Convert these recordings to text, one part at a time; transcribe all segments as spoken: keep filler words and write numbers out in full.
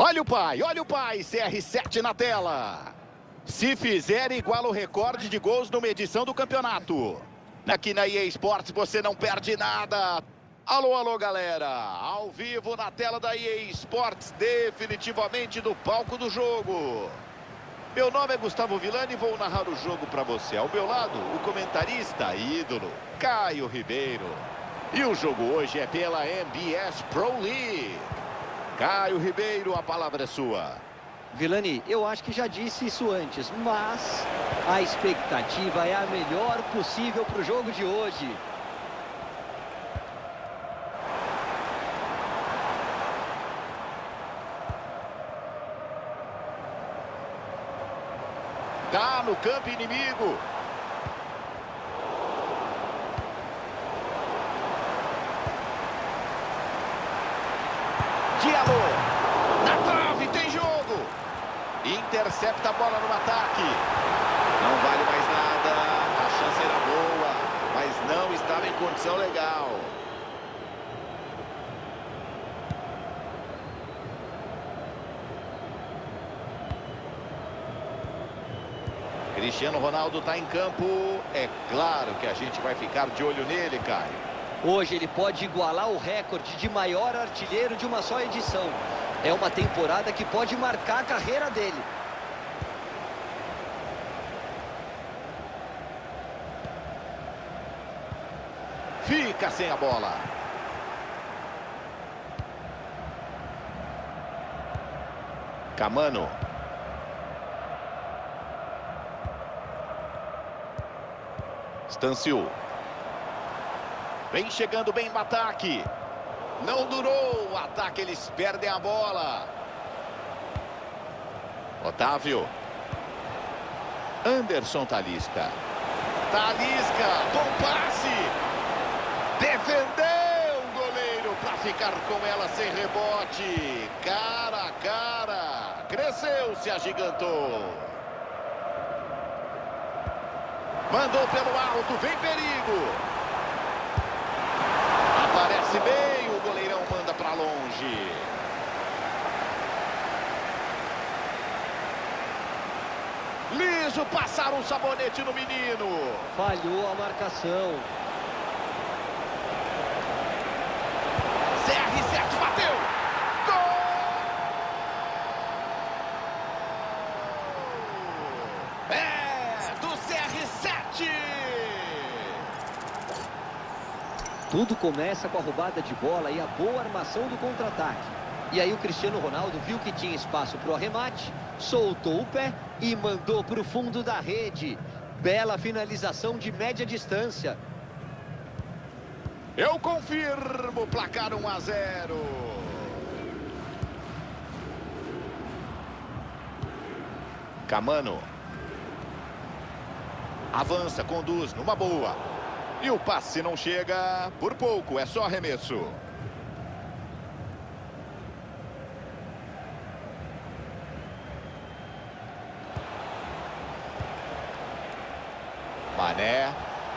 Olha o pai, olha o pai, C R sete na tela. Se fizer, iguala o recorde de gols numa edição do campeonato. Aqui na E A Sports você não perde nada. Alô, alô, galera. Ao vivo na tela da E A Sports, definitivamente do palco do jogo. Meu nome é Gustavo Villani e vou narrar o jogo para você. Ao meu lado, o comentarista ídolo, Caio Ribeiro. E o jogo hoje é pela M B S Pro League. Caio Ribeiro, a palavra é sua. Villani, eu acho que já disse isso antes, mas a expectativa é a melhor possível para o jogo de hoje. Tá no campo inimigo. Diallo. Na trave, tem jogo. Intercepta a bola no ataque. Não vale mais nada. A chance era boa, mas não estava em condição legal. Cristiano Ronaldo está em campo. É claro que a gente vai ficar de olho nele, Caio. Hoje ele pode igualar o recorde de maior artilheiro de uma só edição. É uma temporada que pode marcar a carreira dele. Fica sem a bola. Camano. Stanciu. Vem chegando bem no ataque. Não durou o ataque, eles perdem a bola. Otávio. Anderson Talisca. Talisca, bom passe. Defendeu o goleiro para ficar com ela sem rebote. Cara a cara. Cresceu, se agigantou. Mandou pelo alto, vem perigo. Aparece bem, o goleirão manda para longe. Liso, passaram um sabonete no menino. Falhou a marcação. C R sete bateu. Gol! É do C R sete. Tudo começa com a roubada de bola e a boa armação do contra-ataque. E aí o Cristiano Ronaldo viu que tinha espaço para o arremate, soltou o pé e mandou para o fundo da rede. Bela finalização de média distância. Eu confirmo, placar um a zero. Camano. Avança, conduz, numa boa. E o passe não chega por pouco, é só arremesso. Mané.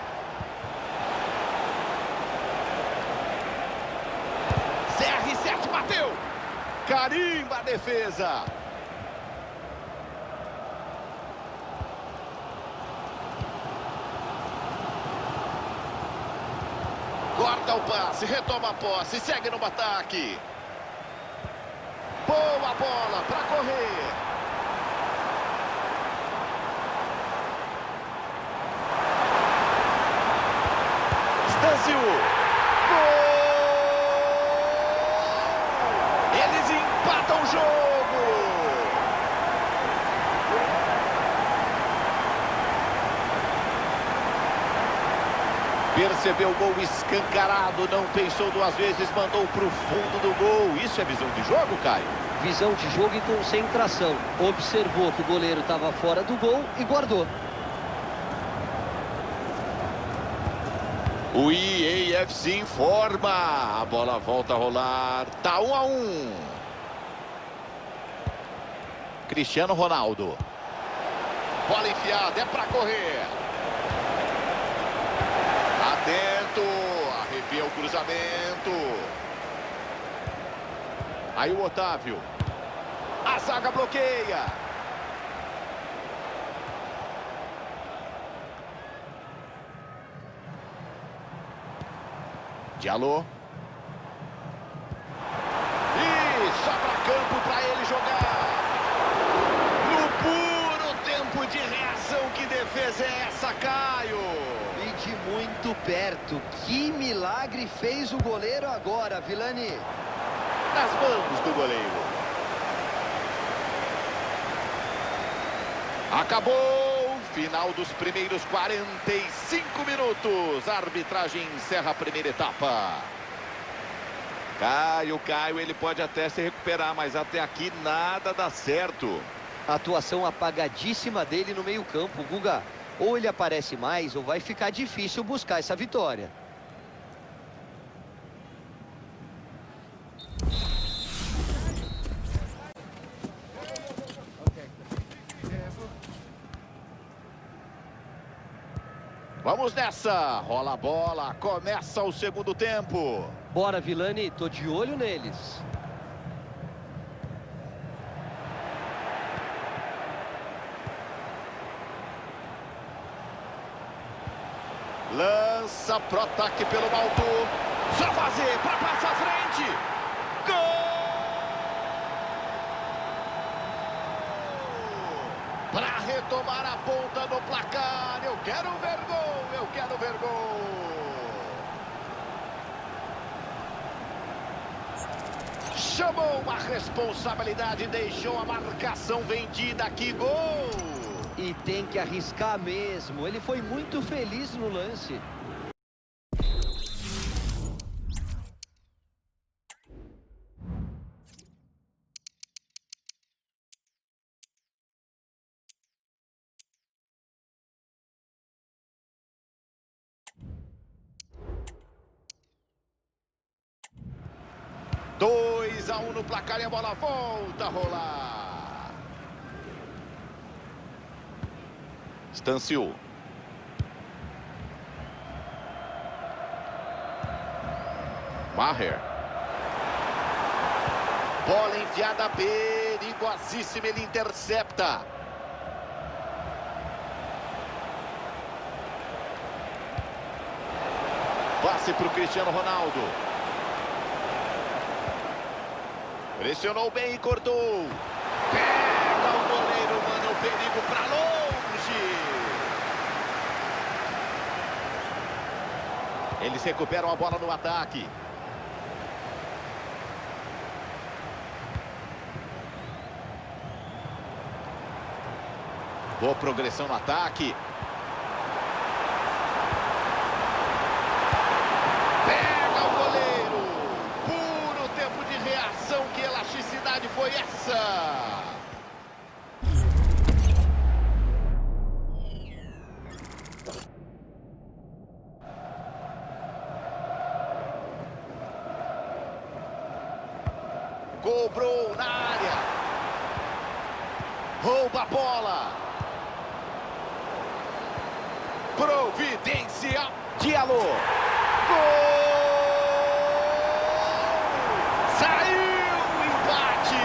C R sete bateu. Carimba a defesa. Corta o passe, retoma a posse, segue no ataque. Boa bola para correr. Stanciu. Gol! Eles empatam o jogo. Percebeu o gol escancarado, não pensou duas vezes, mandou para o fundo do gol. Isso é visão de jogo, Caio? Visão de jogo e concentração. Observou que o goleiro estava fora do gol e guardou. O E A F C informa. A bola volta a rolar. Tá um a um. Cristiano Ronaldo. Bola enfiada, é para correr. Atento, arrepia o cruzamento. Aí o Otávio. A zaga bloqueia. Diallo. E sobra campo para ele jogar. No puro tempo de reação, que defesa é essa, Caio? E de muito perto. Que milagre fez o goleiro agora, Vilani. Nas mãos do goleiro. Acabou. Final dos primeiros quarenta e cinco minutos. A arbitragem encerra a primeira etapa. Caio, Caio, ele pode até se recuperar, mas até aqui nada dá certo. A atuação apagadíssima dele no meio-campo, Guga. Ou ele aparece mais, ou vai ficar difícil buscar essa vitória. Vamos nessa, rola a bola, começa o segundo tempo. Bora, Vilani, tô de olho neles. Lança pro ataque pelo alto. Só fazer para passar à frente. Gol! Para retomar a ponta no placar. Eu quero ver gol, eu quero ver gol. Chamou uma responsabilidade, deixou a marcação vendida. Que gol! E tem que arriscar mesmo. Ele foi muito feliz no lance. dois a um no placar e a bola volta a rolar. Stanciu. Maher. Bola enfiada perigosíssima, ele intercepta. Passe para o Cristiano Ronaldo. Pressionou bem e cortou. Pega o goleiro, manda o perigo para longe. Eles recuperam a bola no ataque. Boa progressão no ataque. Pega o goleiro. Puro tempo de reação. Que elasticidade foi essa? Cobrou na área. Rouba a bola. Providencial. Diallo. Gol! Saiu o empate.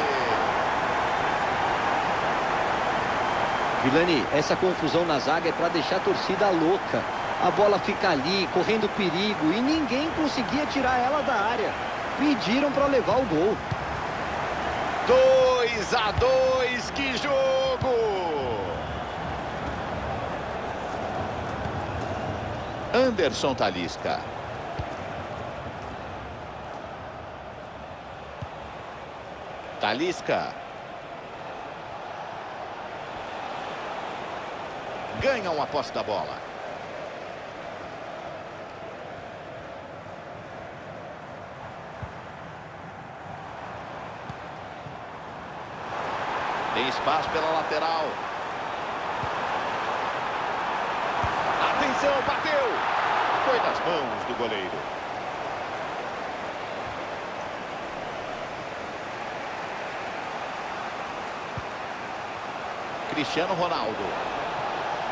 Vilani, essa confusão na zaga é para deixar a torcida louca. A bola fica ali, correndo perigo, e ninguém conseguia tirar ela da área. Pediram para levar o gol. dois a dois, que jogo! Anderson Talisca. Talisca. Ganha uma posse da bola. Tem espaço pela lateral. Atenção, bateu. Foi nas mãos do goleiro. Cristiano Ronaldo.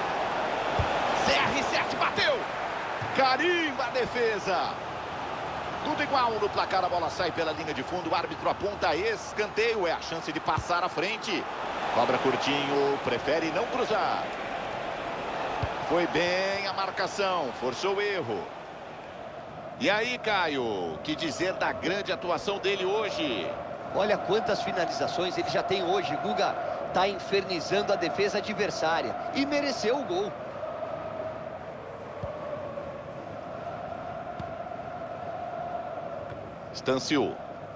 C R sete bateu. Carimba a defesa. Tudo igual no placar, a bola sai pela linha de fundo, o árbitro aponta escanteio, é a chance de passar à frente. Cobra curtinho, prefere não cruzar. Foi bem a marcação, forçou o erro. E aí, Caio, o que dizer da grande atuação dele hoje? Olha quantas finalizações ele já tem hoje, Guga. Tá infernizando a defesa adversária e mereceu o gol. Stanciu.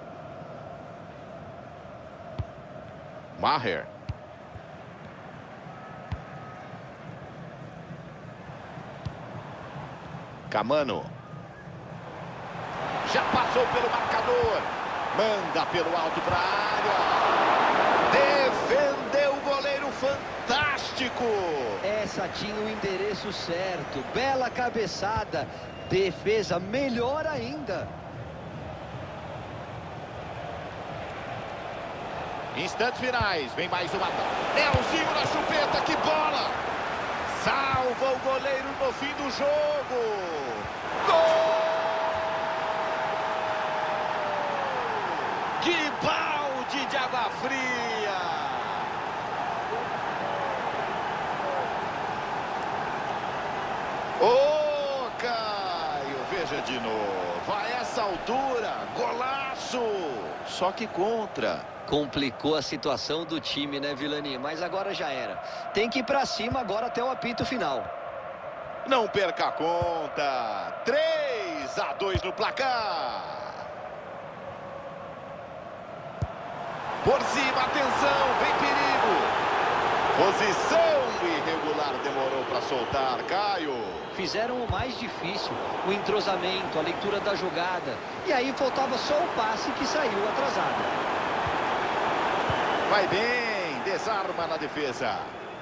Maher. Camano. Já passou pelo marcador. Manda pelo alto para a área. Defendeu o goleiro, fantástico. Essa tinha o endereço certo. Bela cabeçada. Defesa melhor ainda. Instantes finais. Vem mais uma. Nelzinho na chupeta. Que bola. Salva o goleiro no fim do jogo. Gol! Que balde de água fria! Ô, oh, Caio, veja de novo. A essa altura, golaço! Só que contra. Complicou a situação do time, né, Vilani? Mas agora já era. Tem que ir pra cima agora até o apito final. Não perca a conta. três a dois no placar. Por cima, atenção, vem perigo. Posição irregular, demorou para soltar, Caio. Fizeram o mais difícil, o entrosamento, a leitura da jogada. E aí faltava só o passe que saiu atrasado. Vai bem, desarma na defesa.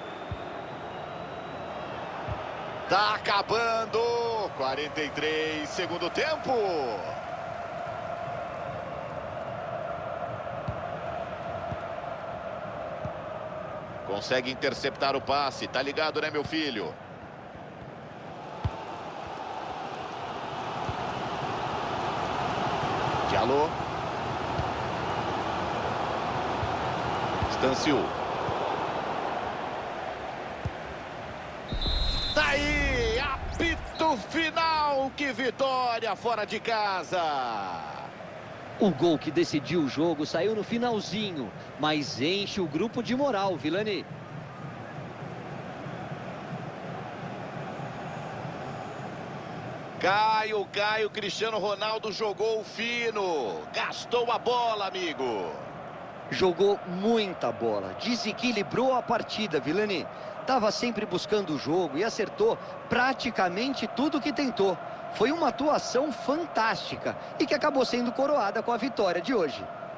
Tá acabando, quarenta e três, segundo tempo. Consegue interceptar o passe. Tá ligado, né, meu filho? Diallo. Stanciu. Tá aí, apito final. Que vitória fora de casa. O gol que decidiu o jogo saiu no finalzinho, mas enche o grupo de moral, Vilani. Caio, Caio, Cristiano Ronaldo jogou fino. Gastou a bola, amigo. Jogou muita bola, desequilibrou a partida, Vilani. Tava sempre buscando o jogo e acertou praticamente tudo que tentou. Foi uma atuação fantástica e que acabou sendo coroada com a vitória de hoje.